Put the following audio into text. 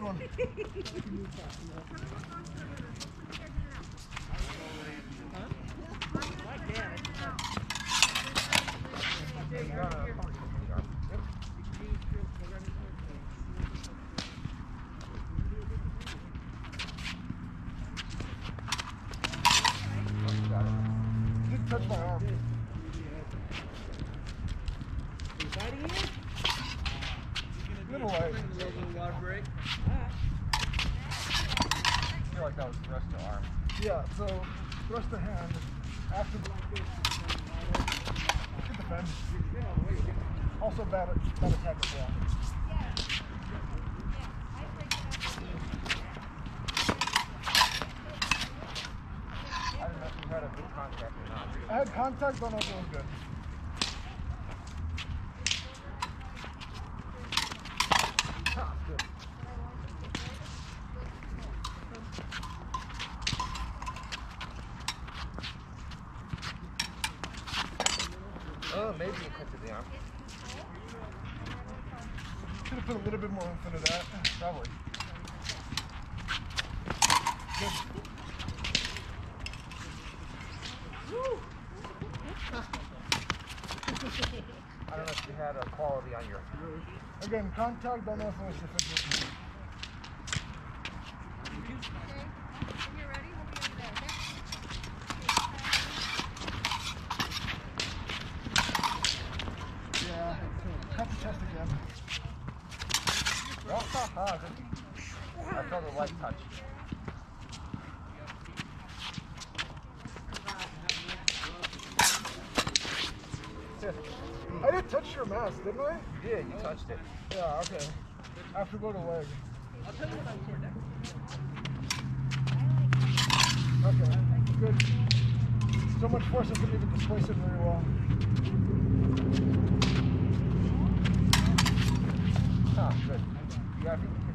one. Didn't touch my arm. Little light. Water break. I feel like that was thrust to arm. Yeah, so thrust the hand after the good defend. Also bad attack as well. I don't know if you had a good contact or not. I had contact, don't know if it was good. Ah, good. Oh, maybe you cut to the arm. Could have put a little bit more oomph into that. Probably. Good. I don't know if you had a quality on your... Again, contact, don't know if it was sufficient. Yeah, cut the chest again. Oh, I felt a light touch. I did touch your mask, didn't I? You did, you touched it. Yeah, okay. I have to go to leg. Okay, good. So much force I couldn't even displace it very well. Ah, good. You happy?